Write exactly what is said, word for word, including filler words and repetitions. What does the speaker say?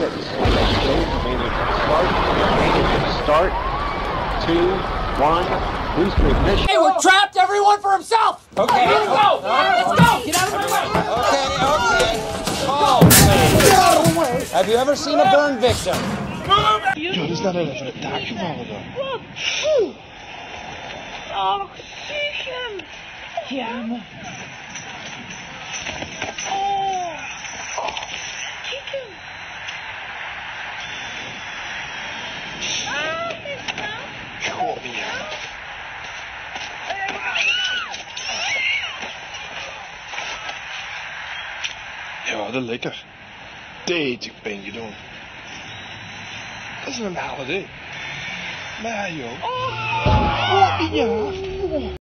set and swing that shade. Remaining start. Remaining start. Two, one. Booster ignition. Hey, we're trapped. Everyone for himself. Okay. Let's go. Let's go. Get out of my way. Okay, okay. Oh, Get out of the way. have you ever seen a burn victim? Joh, is dat even het dak gevallen dan? Oh, stiekem. Ja, man. Oh. Stiekem. God, ja. Ja, dat is lekker. Deze ben je doen. Dat is een normale ding. Maar joh. Oh, ja.